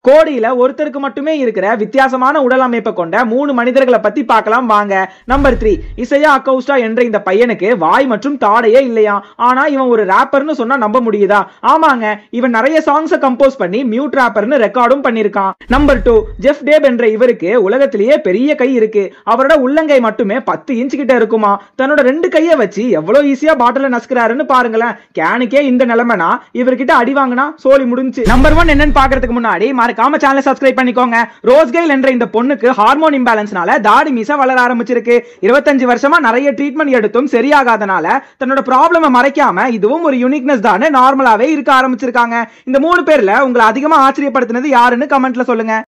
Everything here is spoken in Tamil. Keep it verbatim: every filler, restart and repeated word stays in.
கோடியில ஒருத்தருக்கு மட்டுமே இருக்கிற வித்தியாசமான உடல் அமைப்பை கொண்ட மூணு மனிதர்களை பத்தி பார்க்கலாம் வாங்க. நம்பர் த்ரீ, இசையா அக்கௌஸ்டா என்ற இந்த பையனுக்கு வாய் மற்றும் தாடையே இல்லையா. ஆனா இவன் ஒரு ராப்பர்னு சொன்னா நம்ப முடியுதா? ஆமாங்க, இவன் நிறைய சாங்ஸை கம்போஸ் பண்ணி மியூட் ராப்பர்னு ரெக்கார்டும் பண்ணிருக்கான். நம்பர் டூ, ஜெஃப் டேப் என்ற இவருக்கு உலகத்திலேயே பெரிய கை இருக்கு. அவரோட உள்ளங்கை மட்டுமே பத்து இன்ச் கிட்ட இருக்குமா. தன்னோட ரெண்டு கையை வச்சு எவ்வளவு ஈஸியா பாட்டில நசுக்கிறாருன்னு பாருங்களேன். கேனுக்கே இந்த நிலைமைனா இவர்கிட்ட அடி வாங்கினா சோலி முடிஞ்சு. நம்பர் ஒன் என்னன்னு பாக்குறதுக்கு முன்னாடி மறக்காம சேனலை சப்ஸ்கிரைப் பண்ணிக்கோங்க. ரோஸ்கெயில் என்ற இந்த பொண்ணுக்கு ஹார்மோன் இம்பேலன்ஸ்னால தாடி மீசை வளர ஆரம்பிச்சிருக்கு. இருபத்தஞ்சு வருஷமா நிறைய ட்ரீட்மெண்ட் எடுத்தும் சரியாகாதனால தன்னோட ப்ராப்ளமை மறைக்காம இதுவும் ஒரு யூனிக்னஸ் தான் நார்மலாவே இருக்க ஆரம்பிச்சிருக்காங்க. இந்த மூணு பேர்ல உங்களை அதிகமா ஆச்சரியப்படுத்தினது யாருன்னு கமெண்ட்ல சொல்லுங்க.